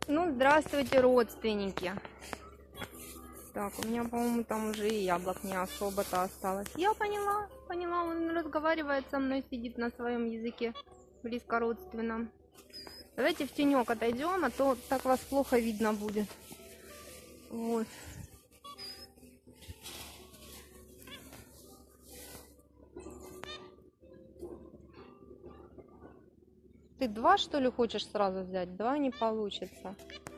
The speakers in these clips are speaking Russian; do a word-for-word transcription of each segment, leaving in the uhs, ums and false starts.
Ну, здравствуйте, родственники. Так, у меня, по-моему, там уже и яблок не особо-то осталось. Я поняла, поняла, он разговаривает со мной, сидит на своем языке, близко родственном. Давайте в тенек отойдем, а то так вас плохо видно будет. Вот. Ты два, что ли, хочешь сразу взять? Два не получится.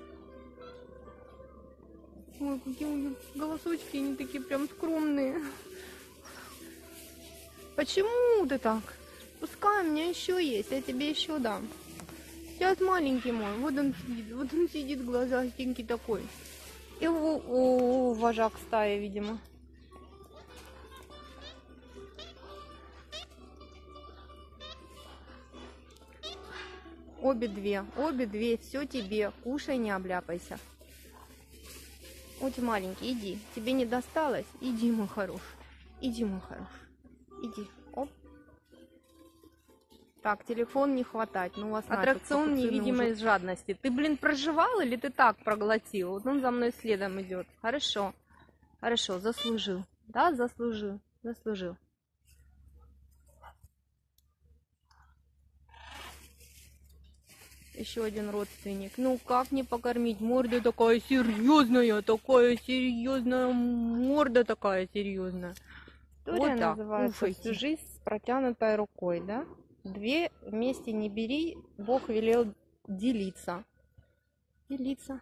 Ой, какие у них голосочки, они такие прям скромные. Почему ты так? Пускай, у меня еще есть, я тебе еще дам. Сейчас маленький мой, вот он сидит, вот он сидит, глазастенький такой. И о, о, вожак стаи, видимо. Обе две, обе две, все тебе, кушай, не обляпайся. Вот маленький, иди, тебе не досталось? Иди, мой хороший, иди, мой хороший, иди, оп. Так, телефон не хватать, ну у вас аттракцион невидимой жадности. Ты, блин, проживал или ты так проглотил? Вот он за мной следом идет. Хорошо, хорошо, заслужил, да, заслужил, заслужил. Еще один родственник. Ну как не покормить? Морда такая серьезная, такая серьезная, морда такая серьезная. Вот так. Называется всю жизнь с протянутой рукой, да? Две вместе не бери, Бог велел делиться. Делиться.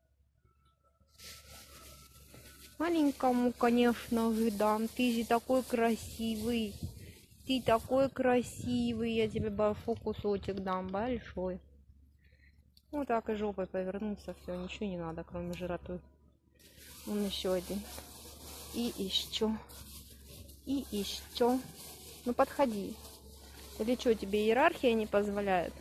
Маленькому, конечно, выдам. Ты же такой красивый. Ты такой красивый. Я тебе большой кусочек дам, большой. Вот так и жопой повернулся, все, ничего не надо, кроме жироты. Вон еще один. И еще. И еще. Ну подходи. Или что, тебе иерархия не позволяет?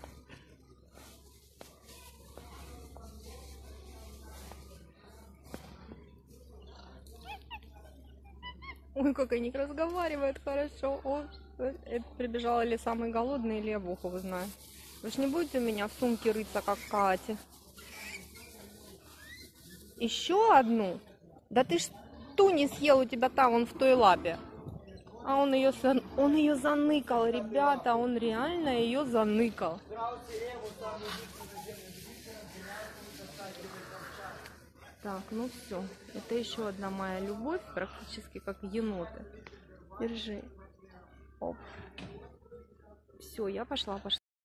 Ой, как они разговаривают хорошо. О, это прибежал или самый голодный, или я бог его знаю. Вы ж не будете у меня в сумке рыться, как Катя? Еще одну? Да ты ж ту не съел, у тебя там, он в той лапе. А он ее, он ее заныкал, ребята, он реально ее заныкал. Так, ну все, это еще одна моя любовь, практически как еноты. Держи. Оп. Все, я пошла, пошла.